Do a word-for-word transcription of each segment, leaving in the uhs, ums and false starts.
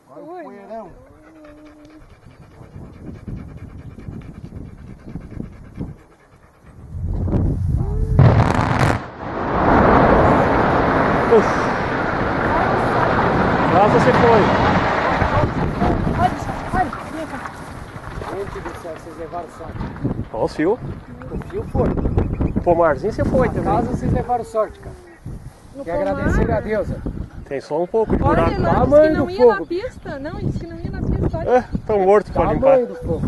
Olha o poeirão. Lá você foi. Olha, olha, vem cá. Gente do céu, vocês levaram sorte. Olha o fio. O fio foi. O pomarzinho você foi Na também. casa vocês levaram sorte, cara. No Quer agradecer a Deus. Tem só um pouco de Olha, buraco. ele disse que Tamanho não do ia fogo. na pista. Não, ele disse que não ia na pista. Olha. É, tão morto pra limpar. Tamanho do fogo.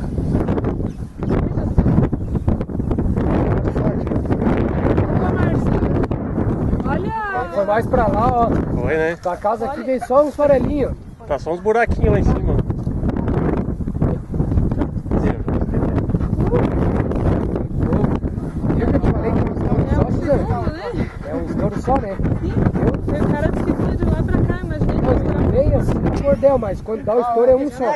Olha. Foi mais pra lá, ó. Foi, né? Da casa aqui vem só uns farelinhos. Tá só uns buraquinhos lá em cima. Viu que eu te falei que é um estouro É só, um Suzana? segundo, né? É um estouro só, né? Sim. O cara disse que vinha de lá pra cá, imagina. Vem assim no cordel, mas quando dá o estouro é um só.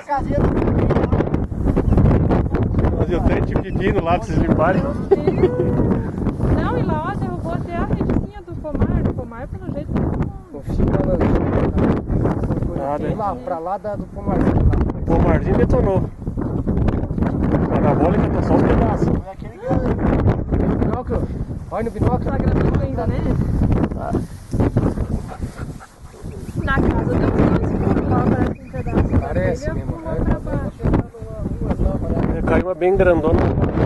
Fazia o trem de pepino lá pra vocês limparem. Não, e lá, ó, derrubou até a redezinha do pomar. Do pomar, pelo jeito, O fio balançou. Nada, hein? Lá, pra lá da, do pomarzinho lá. O pomarzinho detonou. A parabólica tá só os pedaços. No binóculo? Olha no binóculo. tá gravando ainda, né? Na casa tem uns furos lá, parece um pedaço. Parece Ele mesmo. pulou pra baixo. Caiu uma bem grandona.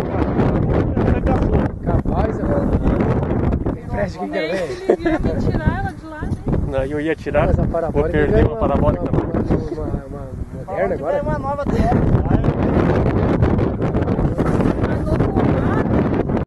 Capaz, velho. Preste que Nem quer se ver. ele vier me tirar ela de lá, né? Não, eu ia tirar, Mas a vou parabólica perder ganhou uma parabólica. Uma, uma, uma, uma moderna agora. Uma nova dela.